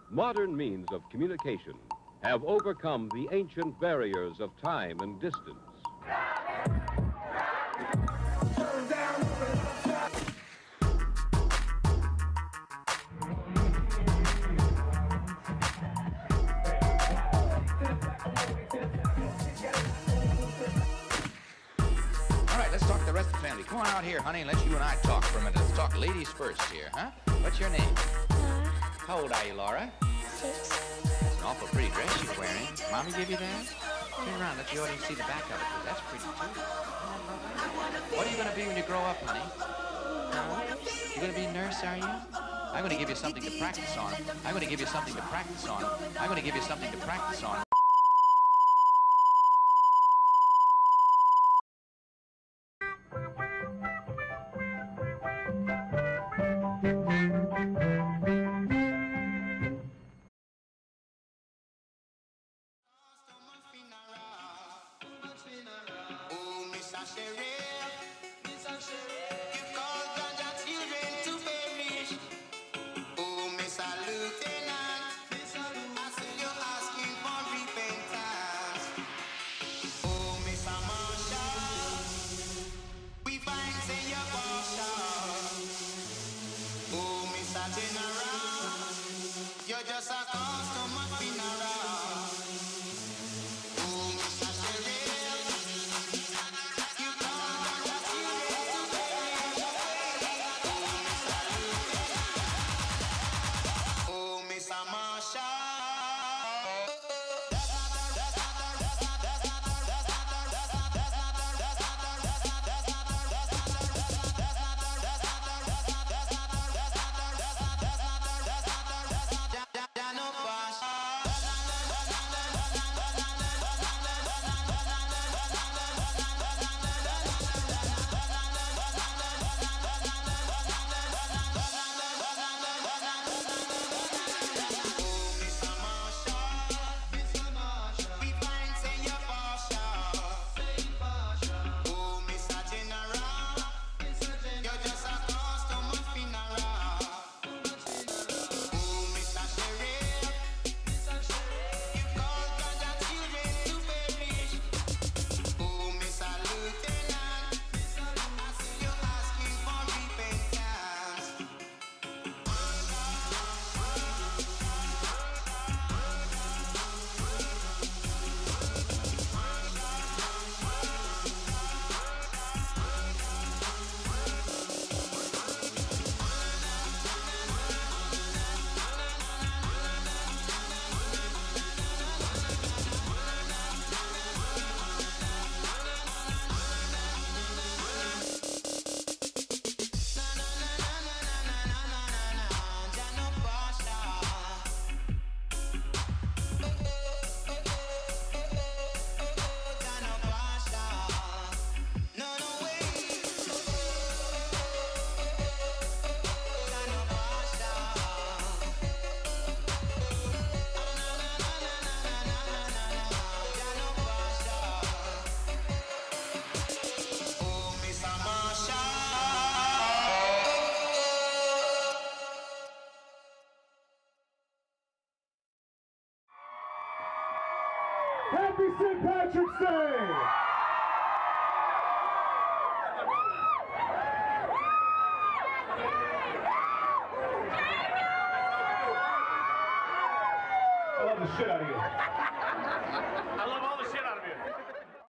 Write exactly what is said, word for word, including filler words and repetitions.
modern means of communication have overcome the ancient barriers of time and distance. Come on out here, honey, and let you and I talk for a minute. Let's talk ladies first here, huh? What's your name? Laura. How old are you, Laura? Six. That's an awful pretty dress you're wearing. Mommy give you that? Turn around, let the audience see the back of it, because that's pretty, too. What are you going to be when you grow up, honey? You're going to be a nurse, are you? I'm going to give you something to practice on. I'm going to give you something to practice on. I'm going to give you something to practice on. Happy Saint Patrick's Day! I love the shit out of you. I love all the shit out of you.